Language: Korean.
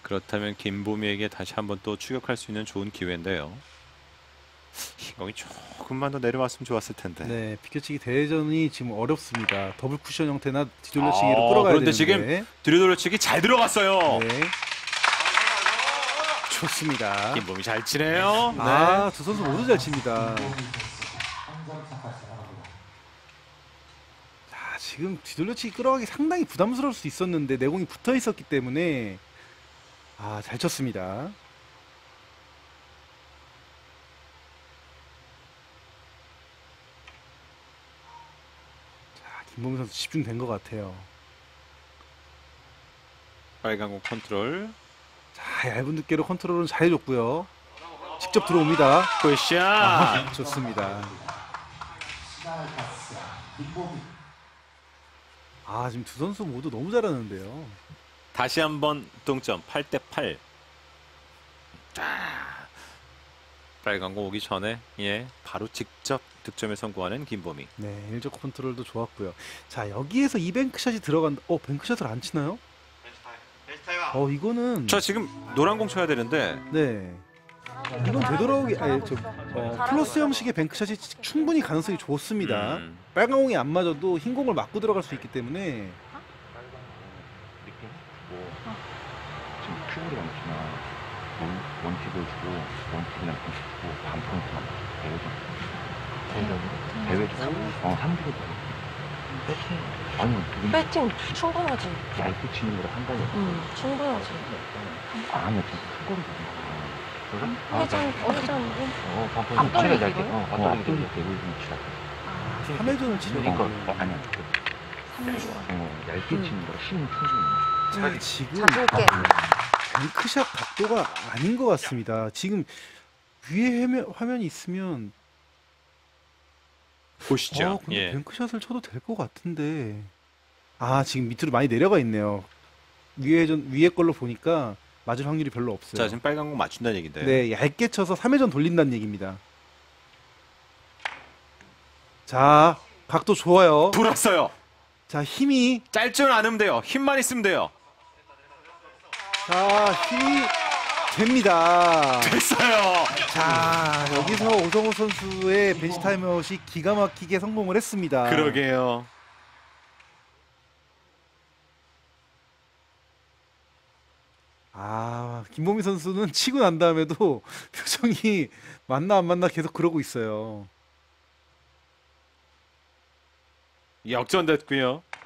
그렇다면 김보미에게 다시 한번 또 추격할 수 있는 좋은 기회인데요. 흰공이 조금만 더 내려왔으면 좋았을 텐데. 네, 비껴치기 대전이 지금 어렵습니다. 더블 쿠션 형태나 뒤돌려치기로 끌어가야 그런데 되는데. 지금 뒤돌려치기 잘 들어갔어요. 네. 좋습니다. 김보미 잘 치네요. 아, 두 선수 모두 잘 칩니다. 자, 지금 뒤돌려치기 끌어가기 상당히 부담스러울 수 있었는데 내공이 붙어 있었기 때문에 잘 쳤습니다. 자, 김보미 선수 집중된 것 같아요. 빨간 공 컨트롤. 자, 얇은 두께로 컨트롤은 잘해줬고요. 직접 들어옵니다. 굿샷. 좋습니다. 지금 두 선수 모두 너무 잘하는데요. 다시 한번 동점 8대8. 빨간 공 오기 전에 바로 직접 득점에 성공하는 김보미. 네, 일적 컨트롤도 좋았고요. 자, 여기에서 이 뱅크샷이 들어간다. 뱅크샷을 안 치나요? 이거는 저 지금 노란 공 쳐야 되는데. 네. 이건 되돌아오기 플러스 형식의 뱅크샷이 충분히 가능성이 좋습니다. 빨간 공이 안 맞아도 흰 공을 맞고 들어갈 수 있기 때문에 지금 큐브를 넣지만 원팁을 주고 원팁이나 빈식 주고 반포인트만 대회전 3주로 배팅 아니 배팅 충분하지. 얇게 치는 거를 한 번에 충분하지. 아니야 진짜 큰 거를 회전 반포인트 앞돌리기 얇게 이거요? 앞돌리기 대부분 치라 3회전을 치려고 아니야 얇게 치는 거라 힘이 충분히 자, 지금 잡을게. 뱅크샷 각도가 아닌 것 같습니다. 지금 위에 화면이 있으면 보시죠. 근데 뱅크샷을 쳐도 될 것 같은데 지금 밑으로 많이 내려가 있네요. 위에 걸로 보니까 맞을 확률이 별로 없어요. 자, 지금 빨간 공 맞춘다는 얘긴데. 네, 얇게 쳐서 3회전 돌린다는 얘기입니다. 자, 각도 좋아요. 불었어요. 자, 힘이 짧 줄 않으면 돼요. 힘만 있으면 돼요. 자, 힘이 됩니다. 됐어요. 자, 여기서 오성호 선수의 벤치 타임아웃이 기가 막히게 성공을 했습니다. 그러게요. 김보미 선수는 치고 난 다음에도 표정이 맞나 안 맞나 계속 그러고 있어요. 역전됐고요.